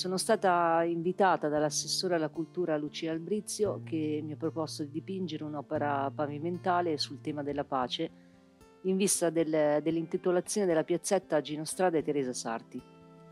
Sono stata invitata dall'assessore alla cultura Lucia Albrizio, che mi ha proposto di dipingere un'opera pavimentale sul tema della pace in vista dell'intitolazione della piazzetta Gino Strada e Teresa Sarti.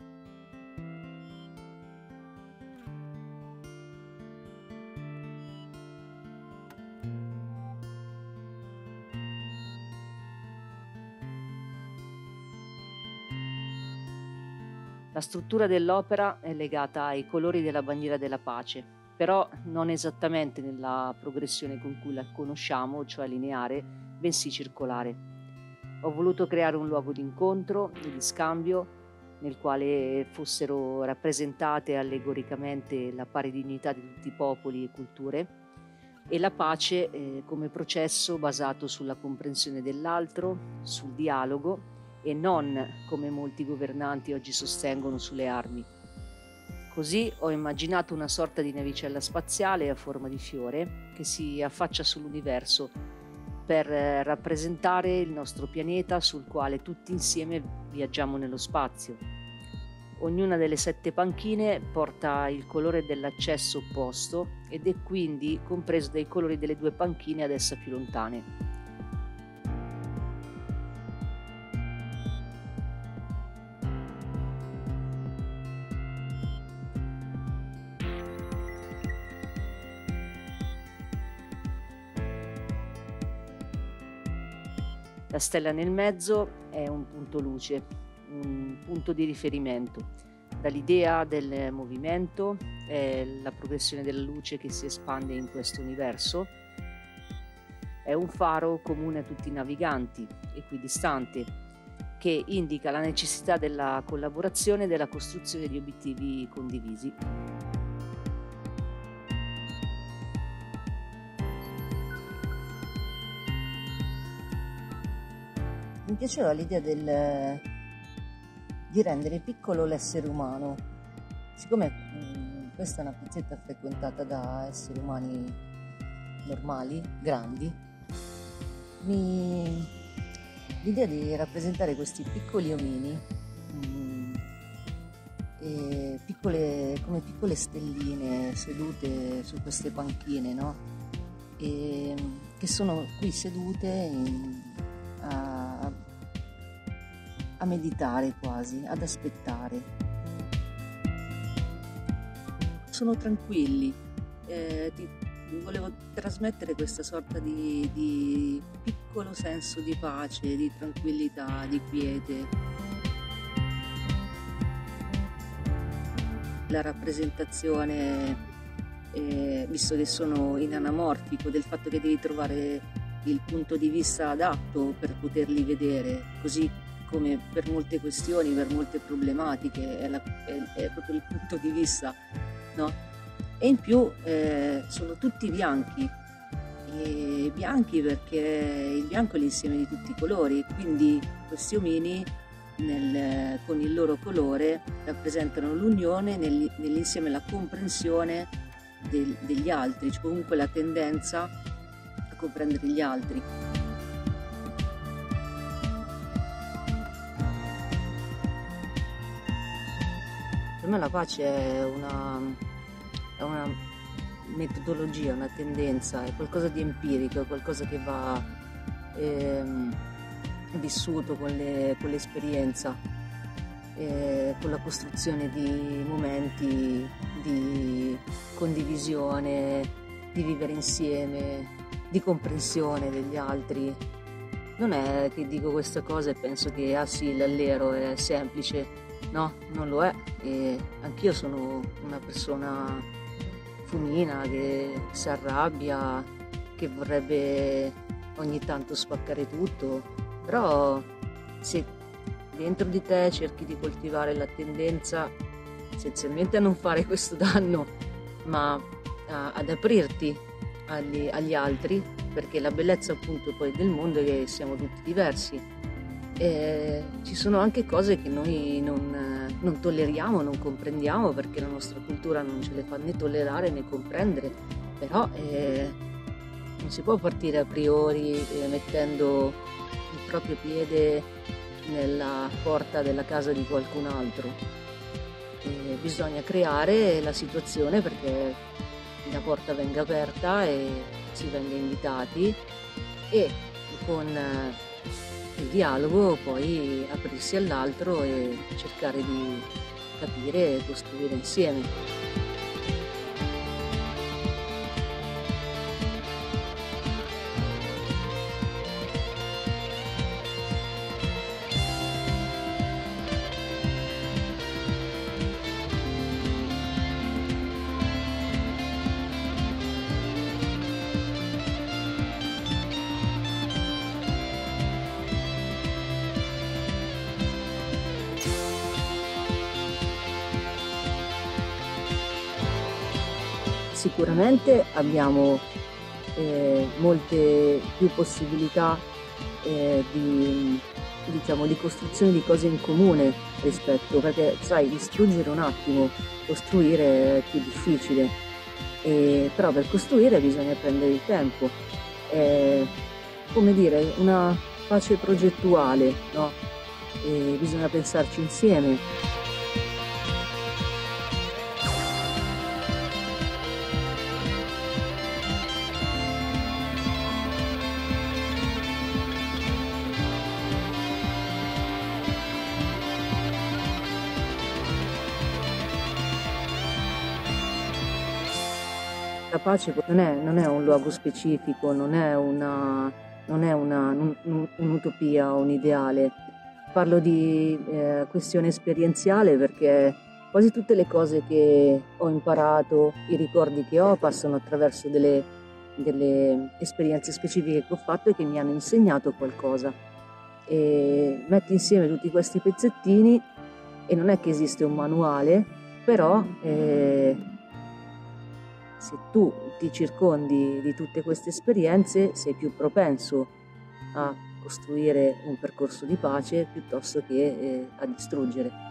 La struttura dell'opera è legata ai colori della bandiera della pace, però non esattamente nella progressione con cui la conosciamo, cioè lineare, bensì circolare. Ho voluto creare un luogo di incontro e di scambio nel quale fossero rappresentate allegoricamente la pari dignità di tutti i popoli e culture e la pace come processo basato sulla comprensione dell'altro, sul dialogo e non, come molti governanti oggi sostengono, sulle armi. Così ho immaginato una sorta di navicella spaziale a forma di fiore che si affaccia sull'universo per rappresentare il nostro pianeta sul quale tutti insieme viaggiamo nello spazio. Ognuna delle 7 panchine porta il colore dell'accesso opposto ed è quindi compreso dai colori delle 2 panchine ad essa più lontane. La stella nel mezzo è un punto luce, un punto di riferimento. Dall'idea del movimento è la progressione della luce che si espande in questo universo. È un faro comune a tutti i naviganti, equidistante, che indica la necessità della collaborazione e della costruzione di obiettivi condivisi. Mi piaceva l'idea di rendere piccolo l'essere umano. Siccome questa è una piazzetta frequentata da esseri umani normali, grandi, l'idea di rappresentare questi piccoli omini come piccole stelline sedute su queste panchine, no? Che sono qui sedute a meditare quasi, ad aspettare. Sono tranquilli, volevo trasmettere questa sorta di piccolo senso di pace, di tranquillità, di quiete. La rappresentazione, visto che sono in anamorfico, del fatto che devi trovare il punto di vista adatto per poterli vedere, così come per molte questioni, per molte problematiche, è proprio il punto di vista, no? E in più sono tutti bianchi, e bianchi perché il bianco è l'insieme di tutti i colori, quindi questi omini con il loro colore rappresentano l'unione nell'insieme, la comprensione degli altri, cioè comunque la tendenza a comprendere gli altri. Per me la pace è una metodologia, una tendenza, è qualcosa di empirico, è qualcosa che va vissuto con l'esperienza, con la costruzione di momenti di condivisione, di vivere insieme, di comprensione degli altri. Non è che dico questa cosa e penso che sì, l'allero è semplice. No, non lo è, e anch'io sono una persona fumina che si arrabbia, che vorrebbe ogni tanto spaccare tutto, però se dentro di te cerchi di coltivare la tendenza essenzialmente a non fare questo danno, ma ad aprirti agli altri, perché la bellezza appunto poi del mondo è che siamo tutti diversi. Ci sono anche cose che noi non tolleriamo, non comprendiamo, perché la nostra cultura non ce le fa né tollerare né comprendere, però non si può partire a priori mettendo il proprio piede nella porta della casa di qualcun altro. Bisogna creare la situazione perché la porta venga aperta e si venga invitati e con il dialogo poi aprirsi all'altro e cercare di capire e costruire insieme. Sicuramente abbiamo molte più possibilità di costruzione di cose in comune rispetto, perché sai, distruggere un attimo, costruire è più difficile, però per costruire bisogna prendere il tempo. È, come dire, una pace progettuale, no? Bisogna pensarci insieme. La pace non è un luogo specifico, non è un'utopia o un ideale. Parlo di questione esperienziale perché quasi tutte le cose che ho imparato, i ricordi che ho, passano attraverso delle esperienze specifiche che ho fatto e che mi hanno insegnato qualcosa. E metti insieme tutti questi pezzettini e non è che esiste un manuale, però se tu ti circondi di tutte queste esperienze sei più propenso a costruire un percorso di pace piuttosto che a distruggere.